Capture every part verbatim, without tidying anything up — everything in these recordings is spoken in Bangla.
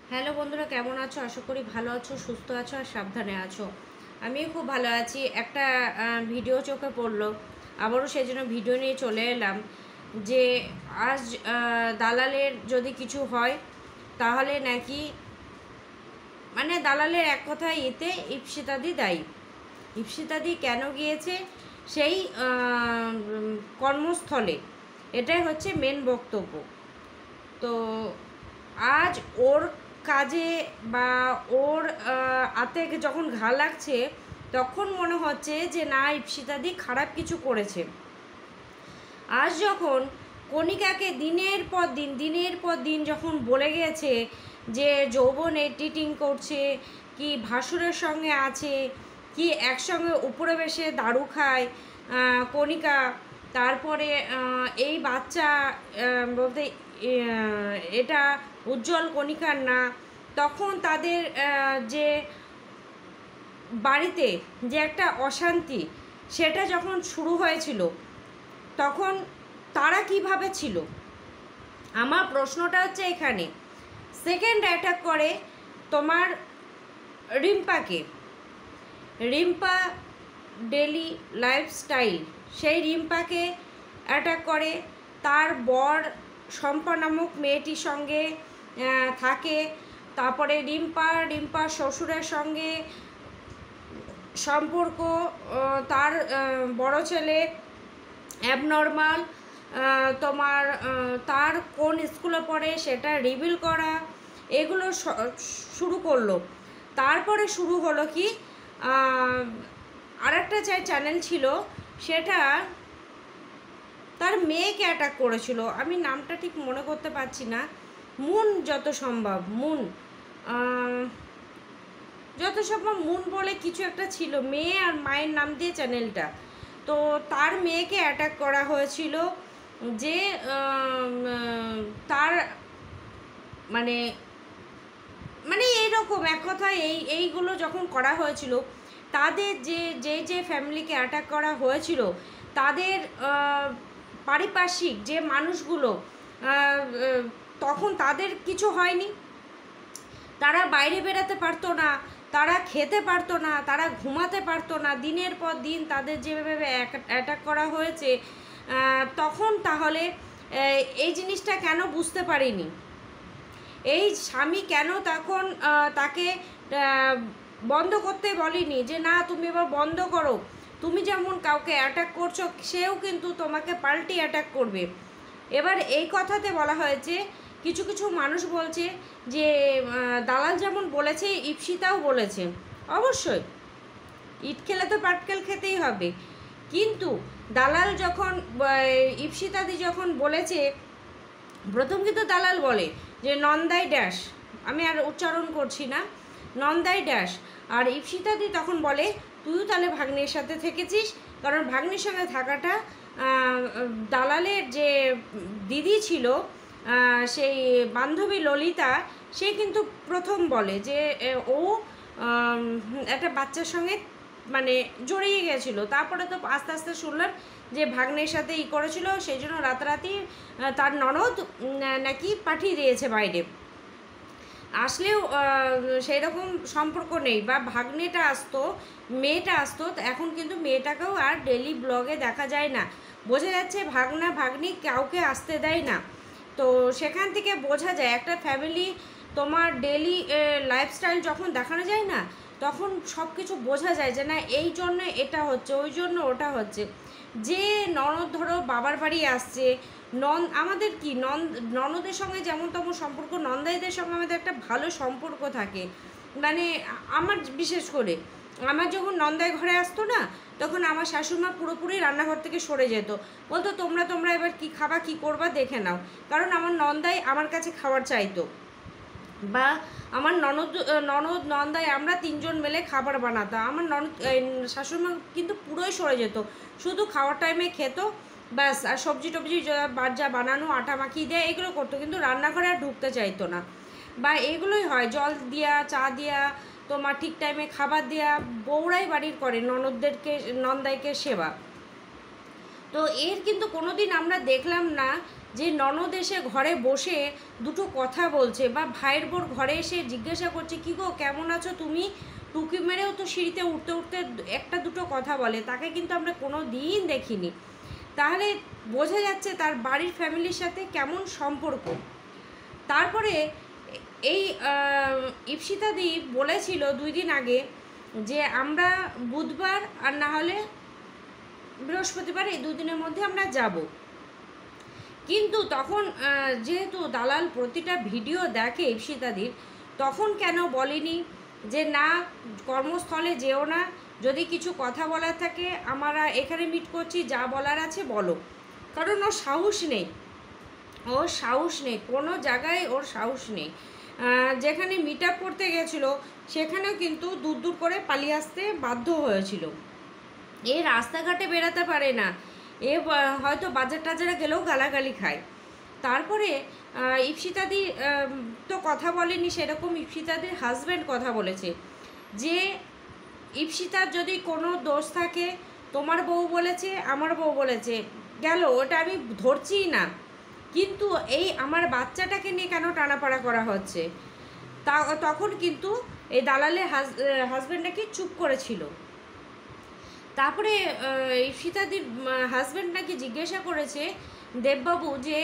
হ্যালো বন্ধুরা, কেমন আছো? আশা করি ভালো আছো, সুস্থ আছো আর সাবধানে আছো। আমিও খুব ভালো আছি। একটা ভিডিও চোখে পড়লো, আবারও সেই জন্য ভিডিও নিয়ে চলে এলাম যে আজ দালালের যদি কিছু হয় তাহলে নাকি মানে দালালের এক কথায় এতে ইপ্সিতাদি দায়ী। ইপ্সিতাদি কেন গিয়েছে সেই কর্মস্থলে, এটাই হচ্ছে মেন বক্তব্য। তো আজ ওর কাজে বা ওর হাতে যখন ঘা লাগছে তখন মনে হচ্ছে যে না, ইপ্সিতাদি খারাপ কিছু করেছে। আজ যখন কণিকাকে দিনের পর দিন দিনের পর দিন যখন বলে গেছে যে যৌবন এডিটিং করছে, কি ভাসুরের সঙ্গে আছে, কি একসঙ্গে উপরে বসে দারু খায় কণিকা, তারপরে এই বাচ্চা বলতে এটা উজ্জ্বল কণিকার না, তখন তাদের যে বাড়িতে যে একটা অশান্তি সেটা যখন শুরু হয়েছিল তখন তারা কিভাবে ছিল। আমার প্রশ্নটা হচ্ছে এখানে। সেকেন্ড অ্যাটাক করে তোমার রিম্পাকে, রিম্পা ডেলি লাইফস্টাইল, সেই রিম্পাকে অ্যাটাক করে। তার বর শম্পা নামক মেয়েটির সঙ্গে থাকে, তারপরে রিম্পা রিম্পার শ্বশুরের সঙ্গে সম্পর্ক, তার বড় ছেলে অ্যাবনর্মাল, তোমার তার কোন স্কুলে পড়ে সেটা রিভিল করা, এগুলো শুরু করলো। তারপরে শুরু হলো কি, আরেকটা চাই চ্যানেল ছিল, সেটা তার মেয়েকে অ্যাটাক করেছিল। আমি নামটা ঠিক মনে করতে পারছি না। মুন, যত সম্ভব মুন, যত সম্ভব মুন বলে কিছু একটা ছিল, মেয়ে আর মায়ের নাম দিয়ে চ্যানেলটা। তো তার মেয়েকে অ্যাটাক করা হয়েছিল যে তার মানে মানে এইরকম এক কথা এই এইগুলো যখন করা হয়েছিল, তাদের যে যে যে ফ্যামিলিকে অ্যাটাক করা হয়েছিল তাদের পারিপার্শ্বিক যে মানুষগুলো, তখন তাদের কিছু হয়নি, তারা বাইরে বেরাতে পারতো না, তারা খেতে পারতো না, তারা ঘুমাতে পারতো না, দিনের পর দিন তাদের যেভাবে অ্যাটাক করা হয়েছে, তখন তাহলে এই জিনিসটা কেন বুঝতে পারিনি? এই স্বামী কেন তখন তাকে বন্ধ করতে বলেনি যে না তুমি এবার বন্ধ করো, তুমি যেমন কাউকে অ্যাটাক করছো সেও কিন্তু তোমাকে পাল্টি অ্যাটাক করবে। এবার এই কথাতে বলা হয়েছে, কিছু কিছু মানুষ বলছে যে দালাল যেমন বলেছে ইপ্সিতাও বলেছে। অবশ্যই ইট খেলে তো পাটকেল খেতেই হবে, কিন্তু দালাল যখন ইপ্সিতাদি যখন বলেছে, প্রথম কিন্তু দালাল বলে যে নন্দাই ড্যাশ, আমি আর উচ্চারণ করছি না, নন্দাই ড্যাশ, আর ইপ্সিতাদি তখন বলে তুইও তাহলে ভাগ্নের সাথে থেকেছিস, কারণ ভাগ্নের সঙ্গে থাকাটা দালালের যে দিদি ছিল সেই বান্ধবী ললিতা, সে কিন্তু প্রথম বলে যে ও একটা বাচ্চার সঙ্গে মানে জড়িয়ে গেছিলো। তারপরে তো আস্তে আস্তে শুনলাম যে ভাগ্নের সাথে ই করেছিল, সেই জন্য রাতারাতি তার ননদ নাকি পাঠিয়ে দিয়েছে বাইরে, আসলেও সেই রকম সম্পর্ক নেই, বা ভাগ্নেটা আসতো, মেয়েটা আসতো, এখন কিন্তু মেয়েটাকেও আর ডেলি ব্লগে দেখা যায় না, বোঝা যাচ্ছে ভাগনা ভাগ্নি কাউকে আসতে দেয় না। তো সেখান থেকে বোঝা যায় একটা ফ্যামিলি তোমার ডেলি লাইফস্টাইল যখন দেখানো যায় না, তখন সব কিছু বোঝা যায় যে না এই জন্য এটা হচ্ছে, ওই জন্য ওটা হচ্ছে। যে ননদ ধরো বাবার বাড়ি আসছে, নন আমাদের কি নন ননদের সঙ্গে যেমন তেমন সম্পর্ক, নন্দাইদের সঙ্গে আমাদের একটা ভালো সম্পর্ক থাকে। মানে আমার বিশেষ করে আমার যখন নন্দাই ঘরে আসতো না, তখন আমার শাশুড়িমা পুরোপুরি রান্নাঘর থেকে সরে যেত, বলতো তোমরা তোমরা এবার কি খাবা, কি করবা দেখে নাও, কারণ আমার নন্দাই আমার কাছে খাবার চাইতো, বা আমার ননদ ননদ নন্দাই আমরা তিনজন মিলে খাবার বানাতাম, আমার ননদ শাশুড়িমা কিন্তু পুরোই সরে যেত, শুধু খাওয়ার টাইমে খেত ব্যাস, আর সবজি টবজি যা বানানো আটা মাখিয়ে দেয় এগুলো করতো, কিন্তু রান্নাঘরে আর ঢুকতে চাইতো না। বা এগুলোই হয়, জল দেওয়া, চা দেওয়া, তোমার ঠিক টাইমে খাবার দেওয়া, বউরাই বাড়ির করে ননদদেরকে নন্দাইকে সেবা। তো এর কিন্তু কোনো দিন আমরা দেখলাম না যে ননদ এসে ঘরে বসে দুটো কথা বলছে, বা ভাইয়ের বোর ঘরে এসে জিজ্ঞাসা করছে কী গো কেমন আছো তুমি, টুকি মেরেও তো সিঁড়িতে উঠতে উঠতে একটা দুটো কথা বলে, তাকে কিন্তু আমরা কোনো দিন দেখিনি। তাহলে বোঝা যাচ্ছে তার বাড়ির ফ্যামিলির সাথে কেমন সম্পর্ক। তারপরে এই ইপসিতাদি বলেছিল দুই দিন আগে যে আমরা বুধবার আর না হলে বৃহস্পতিবার এই দুদিনের মধ্যে আমরা যাব। কিন্তু তখন যেহেতু দালাল প্রতিটা ভিডিও দেখে ইপসিতাদির, তখন কেন বলেনি যে না কর্মস্থলে যেও না, যদি কিছু কথা বলার থাকে আমরা এখানে মিট করছি, যা বলার আছে বলো। কারণ ওর সাহস নেই, ওর সাহস নেই, কোনো জায়গায় ওর সাহস নেই। যেখানে মিট আপ করতে গেছিলো সেখানেও কিন্তু দূর দূর করে পালিয়ে আসতে বাধ্য হয়েছিল। এ রাস্তাঘাটে বেরাতে পারে না, এ হয়তো বাজার টাজারে গেলেও গালাগালি খায়। তারপরে ইপসিতাদি তো কথা বলেনি সেরকম, ইপসিতাদির হাজব্যান্ড কথা বলেছে যে ইপসিতার যদি কোনো দোষ থাকে তোমার বউ বলেছে, আমার বউ বলেছে, গেল ওটা আমি ধরছিই না, কিন্তু এই আমার বাচ্চাটাকে নিয়ে কেন টানাপাড়া করা হচ্ছে। তা তখন কিন্তু এই দালালের হাজব্যান্ড নাকি চুপ করেছিল। তারপরে ইপসিতাদির হাজব্যান্ড নাকি জিজ্ঞাসা করেছে দেববাবু যে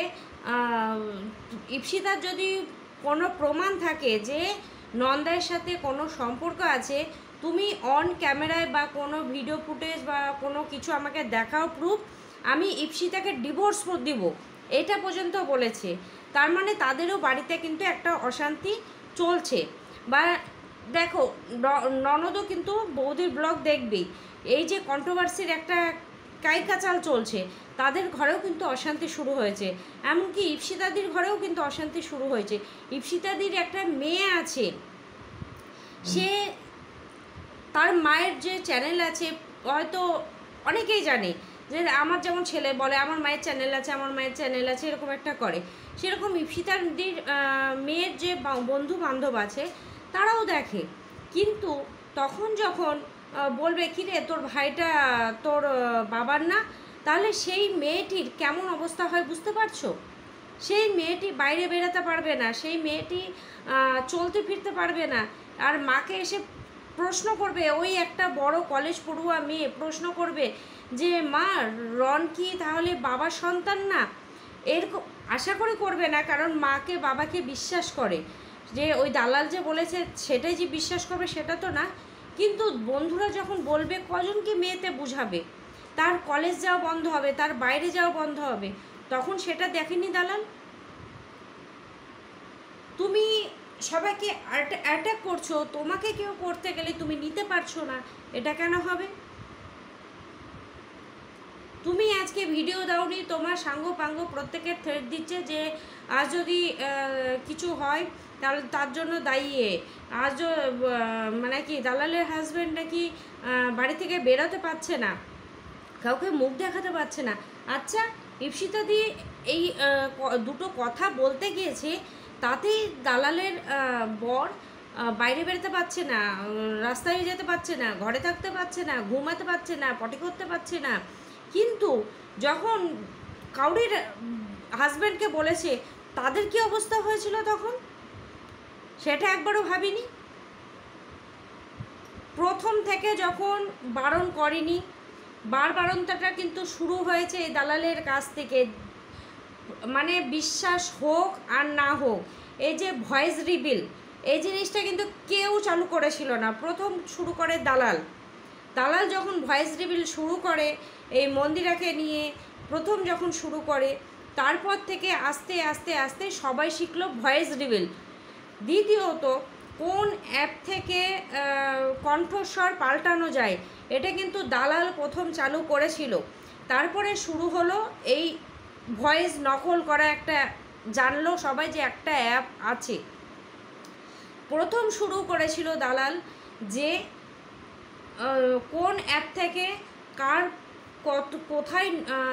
ইপসিতার যদি কোনো প্রমাণ থাকে যে নন্দার সাথে কোনো সম্পর্ক আছে, তুমি অন ক্যামেরায় বা কোনো ভিডিও ফুটেজ বা কোনো কিছু আমাকে দেখাও প্রুফ, আমি ইপসিতাকে ডিভোর্স দিব, এটা পর্যন্ত বলেছে। তার মানে তাদেরও বাড়িতে কিন্তু একটা অশান্তি চলছে। বা দেখো ননদও কিন্তু বৌদির ব্লগ দেখবেই, এই যে কন্ট্রোভার্সির একটা কাইকাচাল চলছে, তাদের ঘরেও কিন্তু অশান্তি শুরু হয়েছে। এমনকি ইপসিতাদির ঘরেও কিন্তু অশান্তি শুরু হয়েছে। ইপসিতাদির একটা মেয়ে আছে, সে তার মায়ের যে চ্যানেল আছে, হয়তো অনেকেই জানে যে আমার যেমন ছেলে বলে আমার মায়ের চ্যানেল আছে, আমার মায়ের চ্যানেল আছে, এরকম একটা করে, সেরকম ইপসিতাদির মেয়ের যে বন্ধু বান্ধব আছে তারাও দেখে। কিন্তু তখন যখন বলবে কী রে তোর ভাইটা তোর বাবার না, তাহলে সেই মেয়েটির কেমন অবস্থা হয় বুঝতে পারছো। সেই মেয়েটি বাইরে বেরোতে পারবে না, সেই মেয়েটি চলতে ফিরতে পারবে না, আর মাকে এসে প্রশ্ন করবে, ওই একটা বড় কলেজ পড়ুয়া মেয়ে প্রশ্ন করবে যে মা রন কি তাহলে বাবার সন্তান না। এরকম আশা করে করবে না, কারণ মাকে বাবাকে বিশ্বাস করে, যে ওই দালাল যে বলেছে সেটাই যে বিশ্বাস করবে সেটা তো না। কিন্তু বন্ধুরা যখন বলবে কজনকে মেয়েতে বুঝাবে, তার কলেজ যাওয়া বন্ধ হবে, তার বাইরে যাওয়া বন্ধ হবে, তখন সেটা দেখেনি দালাল। তুমি সবাইকে অ্যাটাক করছো, তোমাকে কেউ করতে গেলে তুমি নিতে পারছো না, এটা কেন হবে? তুমি আজকে ভিডিও দাওনি, তোমার সাঙ্গ পাঙ্গ প্রত্যেকের থ্রেট দিচ্ছে যে আজ যদি কিছু হয় তাহলে তার জন্য দায়ী। আজও মানে কি দালালের হাজব্যান্ড নাকি বাড়ি থেকে বেরোতে পারছে না, কাউকে মুখ দেখাতে পারছে না। আচ্ছা ইপসিতাদি এই দুটো কথা বলতে গিয়েছে, তাতেই দালালের বর বাইরে বেরোতে পারছে না, রাস্তায় যেতে পারছে না, ঘরে থাকতে পারছে না, ঘুমাতে পারছে না, পটি করতে পারছে না। কিন্তু যখন কাউরির হাজব্যান্ডকে বলেছে তাদের কি অবস্থা হয়েছিল তখন, সেটা একবারও ভাবিনি। প্রথম থেকে যখন বারণ করেনি, বার বারণটা কিন্তু শুরু হয়েছে এই দালালের কাছ থেকে। মানে বিশ্বাস হোক আর না হোক, এই যে ভয়েস রিভিল এই জিনিসটা কিন্তু কেউ চালু করেছিল না, প্রথম শুরু করে দালাল। দালাল যখন ভয়েস রিভিল শুরু করে এই মন্দিরাকে নিয়ে, প্রথম যখন শুরু করে, তারপর থেকে আস্তে আস্তে আস্তে সবাই শিখলো ভয়েস রিভিল। দ্বিতীয়ত কোন অ্যাপ থেকে কণ্ঠস্বর পাল্টানো যায়, এটা কিন্তু দালাল প্রথম চালু করেছিল। তারপরে শুরু হলো এই ভয়েস নকল করা, একটা জানলো সবাই যে একটা অ্যাপ আছে। প্রথম শুরু করেছিল দালাল যে কোন অ্যাপ থেকে কার কত কোথায়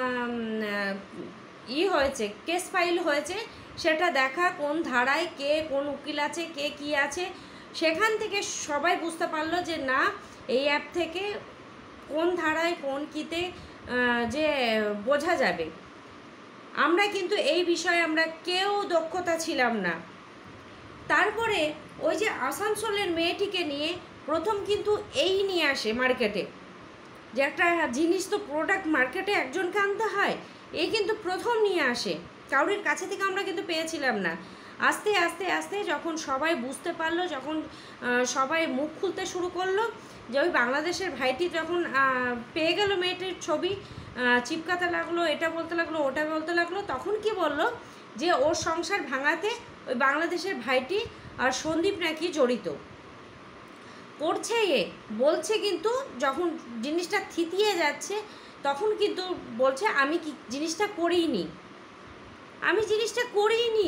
ই হয়েছে, কেস ফাইল হয়েছে সেটা দেখা, কোন ধারায় কে কোন উকিল আছে, কে কি আছে, সেখান থেকে সবাই বুঝতে পারলো যে না এই অ্যাপ থেকে কোন ধারায় কোন কিতে যে বোঝা যাবে। আমরা কিন্তু এই বিষয়ে আমরা কেউ দক্ষতা ছিলাম না। তারপরে ওই যে আসানসোলের মেয়েটিকে নিয়ে প্রথম কিন্তু এই নিয়ে আসে মার্কেটে, যে একটা জিনিস তো প্রোডাক্ট মার্কেটে একজনকে আনতে হয়, এই কিন্তু প্রথম নিয়ে আসে, কারোর কাছে থেকে আমরা কিন্তু পেয়েছিলাম না। আস্তে আস্তে আস্তে যখন সবাই বুঝতে পারলো, যখন সবাই মুখ খুলতে শুরু করলো, যে ওই বাংলাদেশের ভাইটি যখন পেয়ে গেল মেয়েটির ছবি, চিপকাতে লাগলো, এটা বলতে লাগলো, ওটা বলতে লাগলো, তখন কি বললো যে ওর সংসার ভাঙাতে ওই বাংলাদেশের ভাইটি আর সন্দীপ নাকি জড়িত করছে। এ বলছে কিন্তু যখন জিনিসটা থিতিয়ে যাচ্ছে তখন কিন্তু বলছে আমি কি জিনিসটা করিনি, আমি জিনিসটা করিনি।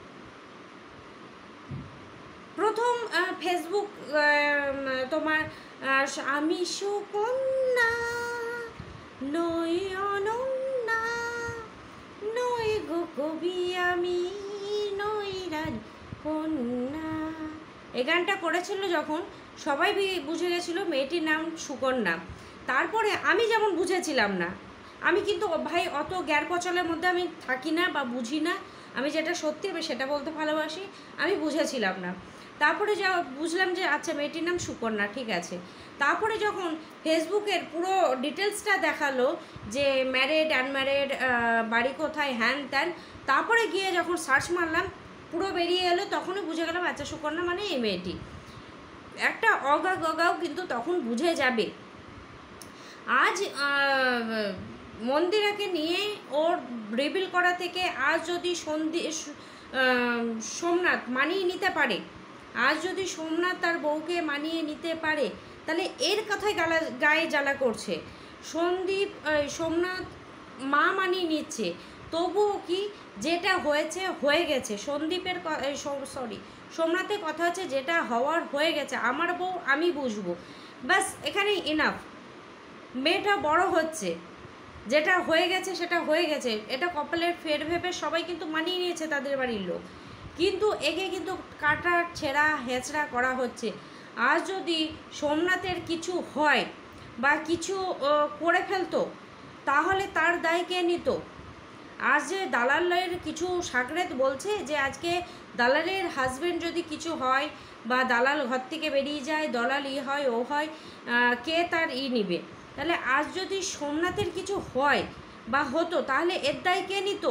প্রথম ফেসবুক তোমার আমি সুকন্যা নই অনন্যা নই গো কবি আমি নই রানী কন্যা, এই গানটা করেছিল যখন সবাই বুঝে গেছিলো মেয়েটির নাম সুকন্যা। তারপরে আমি যেমন বুঝেছিলাম না, আমি কিন্তু ভাই অত জ্ঞান পচলের মধ্যে আমি থাকি না বা বুঝি না, আমি যেটা সত্যি আমি সেটা বলতে ভালোবাসি, আমি বুঝেছিলাম না। তারপরে যা বুঝলাম যে আচ্ছা মেয়েটির নাম সুকন্যা, ঠিক আছে। তারপরে যখন ফেসবুকের পুরো ডিটেলসটা দেখালো যে ম্যারেড আনম্যারেড, বাড়ি কোথায়, হ্যান ত্যান, তারপরে গিয়ে যখন সার্চ মারলাম পুরো বেরিয়ে এলো, তখনই বুঝে গেলাম আচ্ছা সুকন্যা মানে এই মেয়েটি। একটা অগা গগাও কিন্তু তখন বুঝে যাবে। আজ মন্দিরাকে নিয়ে ওর রিভিল করা থেকে আজ যদি সন্ধি সোমনাথ মানিয়ে নিতে পারে, আজ যদি সোমনাথ তার বউকে মানিয়ে নিতে পারে, তাহলে এর কথাই গালা গায়ে জ্বালা করছে। সন্দীপ সোমনাথ মা মানিয়ে নিচ্ছে, তবুও কি যেটা হয়েছে হয়ে গেছে। সন্দীপের সরি সোমনাথের কথা হচ্ছে যেটা হওয়ার হয়ে গেছে, আমার বউ আমি বুঝবো, ব্যাস এখানেই ইনাফ। মেয়েটা বড় হচ্ছে, যেটা হয়ে গেছে সেটা হয়ে গেছে, এটা কপালের ফের ভেবে সবাই কিন্তু মানিয়ে নিয়েছে তাদের বাড়ির লোক, কিন্তু একে কিন্তু কাটা ছেঁড়া হেঁচড়া করা হচ্ছে। আজ যদি সোমনাথের কিছু হয় বা কিছু করে ফেলতো তাহলে তার দায় কে নিত? আজ যে দালালের কিছু সাগরেদ বলছে যে আজকে দালালের হাজব্যান্ড যদি কিছু হয় বা দালাল ঘর থেকে বেরিয়ে যায়, দলাল ই হয় ও হয়, কে তার ই নিবে? তাহলে আজ যদি সোমনাথের কিছু হয় বা হতো তাহলে এর দায় কে নিত?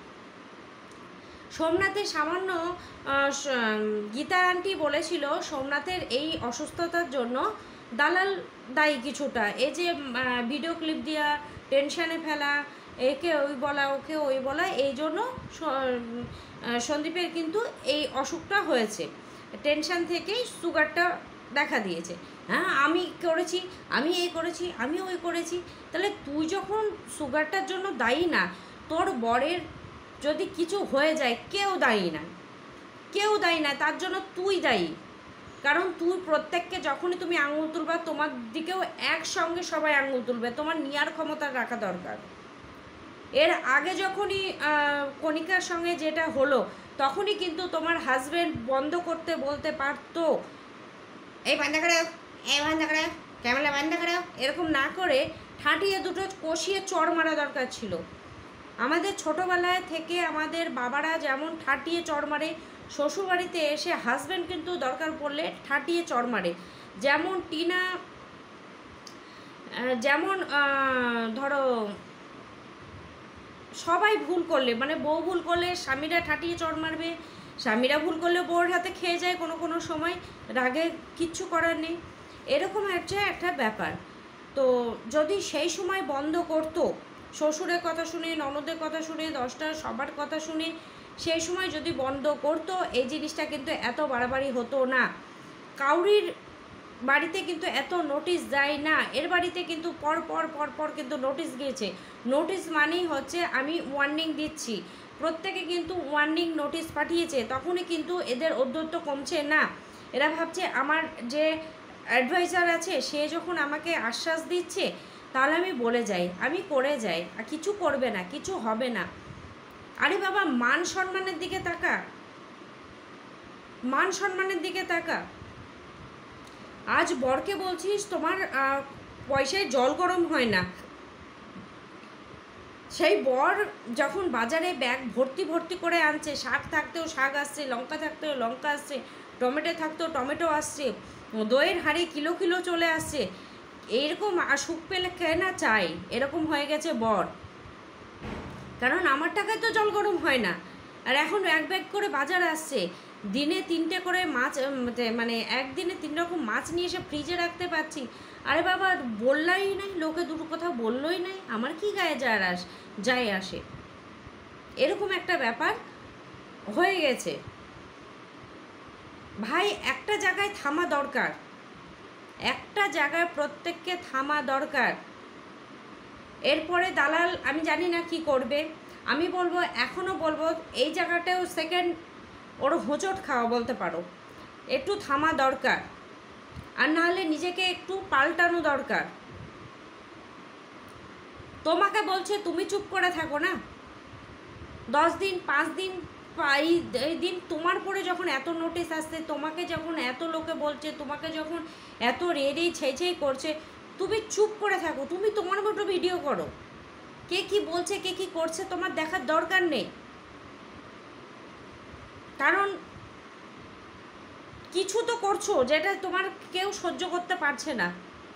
সোমনাথের সামান্য গীতা আন্টি বলেছিল সোমনাথের এই অসুস্থতার জন্য দালাল দায়ী কিছুটা, এই যে ভিডিও ক্লিপ দেওয়া, টেনশানে ফেলা, একে ওই বলা ওকে ওই বলা, এই জন্য সন্দীপের কিন্তু এই অসুখটা হয়েছে, টেনশান থেকেই সুগারটা দেখা দিয়েছে। হ্যাঁ আমি করেছি, আমি এই করেছি, আমি ওই করেছি, তাহলে তুই যখন সুগারটার জন্য দায়ী না, তোর বরের যদি কিছু হয়ে যায় কেউ দায়ী না, কেউ দায়ী না, তার জন্য তুই দায়ী। কারণ তুই প্রত্যেককে যখনই তুমি আঙুল তুলবা তোমার দিকেও একসঙ্গে সবাই আঙুল তুলবে, তোমার নেওয়ার ক্ষমতা রাখা দরকার। এর আগে যখনই কণিকার সঙ্গে যেটা হলো তখনই কিন্তু তোমার হাজব্যান্ড বন্ধ করতে বলতে পারতো, এই বন্ধ করে, এই বন্ধ করে, ক্যামেরা বন্ধ করে, এরকম না করে ঠাঁটিয়ে দুটো কষিয়ে চড় মারা দরকার ছিল। আমাদের ছোটোবেলায় থেকে আমাদের বাবারা যেমন ঠাঁটিয়ে চড় মারে, শ্বশুরবাড়িতে এসে হাজব্যান্ড কিন্তু দরকার পড়লে ঠাঁটিয়ে চড় মারে। যেমন টিনা, যেমন ধরো সবাই ভুল করলে, মানে বউ ভুল করলে স্বামীরা ঠাঁটিয়ে চড় মারবে, স্বামীরা ভুল করলে বউর হাতে খেয়ে যায় কোনো কোনো সময়, রাগে কিচ্ছু করার নেই, এরকম একটা একটা ব্যাপার। তো যদি সেই সময় বন্ধ করতো, শ্বশুরের কথা শুনে, ননদের কথা শুনে, দশটা সবার কথা শুনে সেই সময় যদি বন্ধ করতো, এই জিনিসটা কিন্তু এত বাড়াবাড়ি হতো না। কাউরির বাড়িতে কিন্তু এত নোটিশ যায় না, এর বাড়িতে কিন্তু পর পর পর পর কিন্তু নোটিশ গিয়েছে। নোটিশ মানেই হচ্ছে আমি ওয়ার্নিং দিচ্ছি, প্রত্যেকে কিন্তু ওয়ার্নিং নোটিশ পাঠিয়েছে, তখনই কিন্তু এদের ঔদ্ধত্য কমছে না। এরা ভাবছে আমার যে অ্যাডভাইজার আছে সে যখন আমাকে আশ্বাস দিচ্ছে তাহলে আমি বলে যাই, আমি করে যাই, আর কিছু করবে না, কিছু হবে না। আরে বাবা মান সম্মানের দিকে তাকা, মান সম্মানের দিকে তাকা। আজ বরকে বলছিস তোমার পয়সায় জল গরম হয় না, সেই বর যখন বাজারে ব্যাগ ভর্তি ভর্তি করে আনছে, শাক থাকতেও শাক আসছে, লঙ্কা থাকতেও লঙ্কা আসছে, টমেটো থাকতেও টমেটো আসছে, দইয়ের হাঁড়ি কিলো কিলো চলে আসছে, এরকম সুখ পেলে কে না চাই, এরকম হয়ে গেছে বর। কারণ আমার টাকায় তো জল গরম হয় না। আর এখন এক ব্যাগ করে বাজার আসছে, দিনে তিনটে করে মাছ, মানে একদিনে তিন রকম মাছ নিয়ে এসে ফ্রিজে রাখতে পারছি। আরে বাবা, বললাই নাই, লোকে দুটো কথা বললই নাই, আমার কি গায়ে যায় আস যায় আসে, এরকম একটা ব্যাপার হয়ে গেছে। ভাই একটা জায়গায় থামা দরকার, একটা জায়গায় প্রত্যেককে থামা দরকার। এরপরে দালাল আমি জানি না কি করবে। আমি বলবো, এখনও বলবো, এই জায়গাটাও সেকেন্ড ওর হোঁচট খাওয়া বলতে পারো, একটু থামা দরকার। আর নাহলে নিজেকে একটু পাল্টানো দরকার। তোমাকে বলছে তুমি চুপ করে থাকো না, দশ দিন পাঁচ দিন এই দিন তোমার পরে যখন এত নোটিশ আসছে, তোমাকে যখন এত লোকে বলছে, তোমাকে যখন এত রেড়ি ছেই করছে, তুমি চুপ করে থাকো, তুমি তোমার মতো ভিডিও করো। কে কি বলছে, কে কি করছে তোমার দেখার দরকার নেই। কারণ কিছু তো করছো যেটা তোমার কেউ সহ্য করতে পারছে না।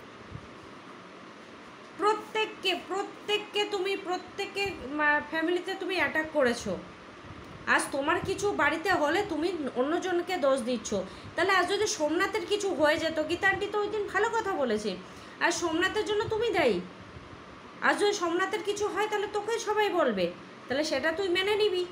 প্রত্যেককে প্রত্যেককে তুমি প্রত্যেককে ফ্যামিলিতে তুমি অ্যাটাক করেছো। আজ তোমার কিছু বাড়িতে হলে তুমি অন্যজনকে দোষ দিচ্ছ। তাহলে আজ যদি সোমনাথের কিছু হয়ে যেত, গীতা আন্টি তো ওই দিন ভালো কথা বলেছে, আর সোমনাথের জন্য তুমি দায়ী। আজ যদি সোমনাথের কিছু হয় তাহলে তোকে সবাই বলবে, তাহলে সেটা তুই মেনে নিবি।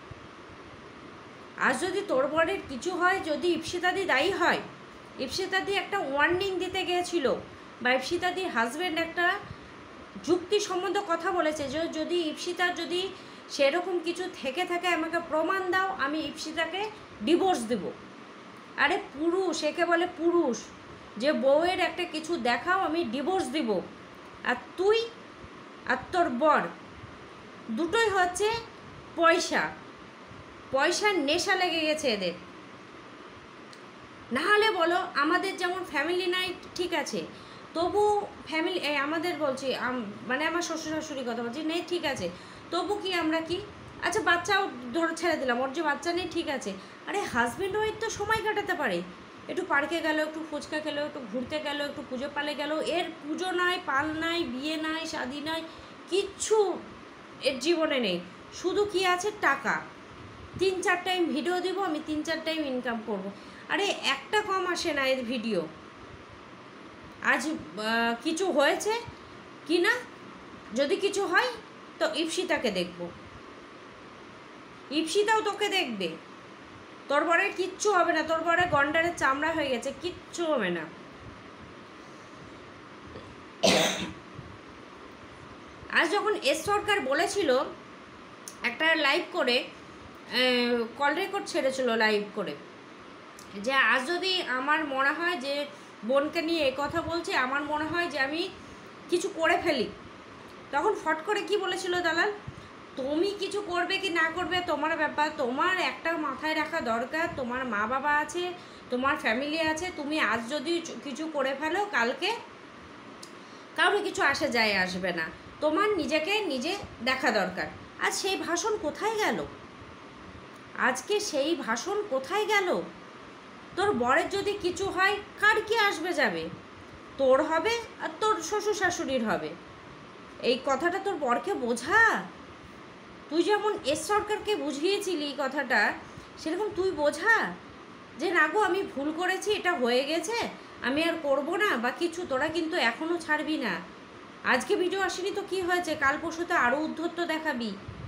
আজ যদি তোর বরের কিছু হয়, যদি ইপসিতাদি দায়ী হয়, ইপসিতাদি একটা ওয়ার্নিং দিতে গিয়েছিল, বা ইপসিতাদির হাজব্যান্ড একটা যুক্তি সম্বন্ধ কথা বলেছে যে যদি ইপসিতার যদি সেরকম কিছু থেকে থাকে আমাকে প্রমাণ দাও, আমি ইপসিতাকে ডিভোর্স দেব। আরে পুরুষ, একে বলে পুরুষ, যে বউয়ের একটা কিছু দেখাও আমি ডিভোর্স দিব। আর তুই আর তোর বর দুটোই হচ্ছে পয়সা, পয়সার নেশা লেগে গেছে এদের। না হলে বলো, আমাদের যেমন ফ্যামিলি নাই ঠিক আছে, তবু ফ্যামিলি আমাদের বলছি, মানে আমার শ্বশুর শাশুড়ি কথা বলছি, নেই ঠিক আছে, তবু কি আমরা কি, আচ্ছা বাচ্চাও ধরে ছেড়ে দিলাম, ওর যে বাচ্চা নেই ঠিক আছে, আরে হাজব্যান্ড ওয়াইফ তো সময় কাটাতে পারে, একটু পার্কে গেল, একটু ফুচকা খেলো, একটু ঘুরতে গেল, একটু পুজো পালে গেল। এর পুজো নাই, পাল নাই, বিয়ে নাই, শাদি নাই, কিচ্ছু এর জীবনে নেই। শুধু কি আছে, টাকা। তিন চার টাইম ভিডিও দিব, আমি তিন চার টাইম ইনকাম করব। আরে একটা কম আসে না এর ভিডিও। আজ কিছু হয়েছে কি না, যদি কিছু হয় তো ইপসিতাকে দেখব, ইপসিতাও তোকে দেখবে। তোর বরের কিচ্ছু হবে না, তোর বরের গন্ডারের চামড়া হয়ে গেছে, কিচ্ছু হবে না। আজ যখন এস সরকার বলেছিল একটা লাইভ করে, কল রেকর্ড ছেড়েছিল লাইভ করে, যে আজ যদি আমার মনে হয় যে বোনকে নিয়ে এই কথা বলছে, আমার মনে হয় যে আমি কিছু করে ফেলি, তখন ফট করে কি বলেছিল দালাল, তুমি কিছু করবে কি না করবে তোমার ব্যাপার, তোমার একটা মাথায় রাখা দরকার, তোমার মা বাবা আছে, তোমার ফ্যামিলি আছে, তুমি আজ যদি কিছু করে ফেলো কালকে কাউকে কিছু আসে যায় আসবে না, তোমার নিজেকে নিজে দেখা দরকার। আজ সেই ভাষণ কোথায় গেল? আজকে সেই ভাষণ কোথায় গেল? তোর বরের যদি কিছু হয় কার কি আসবে যাবে? তোর হবে আর তোর শ্বশুর শাশুড়ির হবে। এই কথাটা তোর বরকে বোঝা। তুই যেমন এস সরকারকে বুঝিয়েছিলি এই কথাটা, সেরকম তুই বোঝা যে না গো আমি ভুল করেছি, এটা হয়ে গেছে, আমি আর করব না বা কিছু। তোরা কিন্তু এখনও ছাড়বি না। আজকে ভিডিও আসেনি তো কি হয়েছে, কাল পরশুতে আরও উদ্ধত্ত দেখাবি।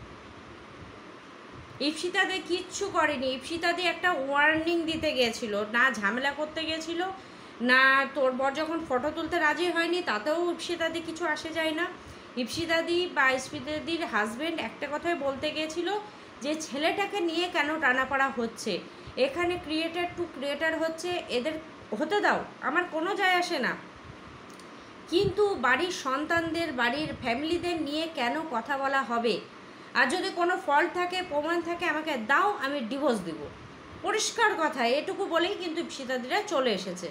ইপসিতাদি কিচ্ছু করেনি, ইপসিতাদি একটা ওয়ার্নিং দিতে গিয়েছিল, না ঝামেলা করতে গিয়েছিল, না তোর বর যখন ফটো তুলতে রাজি হয়নি তাতেও ইপসিতাদি কিছু আসে যায় না। ইপসিতাদি বা ইপসিতাদির হাজব্যান্ড একটা কথাই বলতে গিয়েছিল যে ছেলেটাকে নিয়ে কেন টানাপাড়া হচ্ছে, এখানে ক্রিয়েটার টু ক্রিয়েটার হচ্ছে, এদের হতে দাও, আমার কোনো যায় আসে না, কিন্তু বাড়ির সন্তানদের, বাড়ির ফ্যামিলিদের নিয়ে কেন কথা বলা হবে? আর যদি কোনো ফল্ট থাকে, প্রমাণ থাকে, আমাকে দাও, আমি ডিভোর্স দিব। পরিষ্কার কথা, এটুকু বলেই কিন্তু ইপসিতাদিরা চলে এসেছে।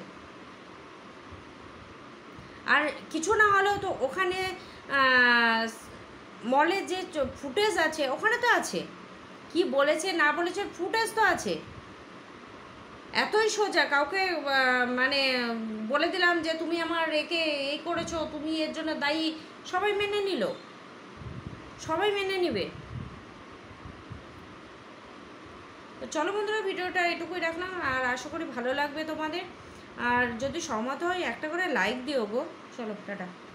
আর কিছু না হলেও তো ওখানে মলের যে ফুটেজ আছে ওখানে তো আছে, কি বলেছে না বলেছে ফুটেজ তো আছে। এতই সোজা, কাউকে মানে বলে দিলাম যে তুমি আমার একে এই করেছো, তুমি এর জন্য দায়ী, সবাই মেনে নিল, সবাই মেনে নিবে। তো চলো বন্ধুরা, ভিডিওটা এটুকুই রাখলাম, আর আশা করি ভালো লাগবে তোমাদের। আর যদি সহমত হয় একটা করে লাইক দিও গো। চলো টাটা।